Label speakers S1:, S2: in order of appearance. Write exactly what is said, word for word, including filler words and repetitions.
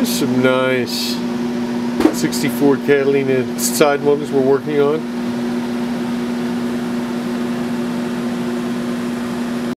S1: There's some nice sixty-four Catalina side moldings we're working on.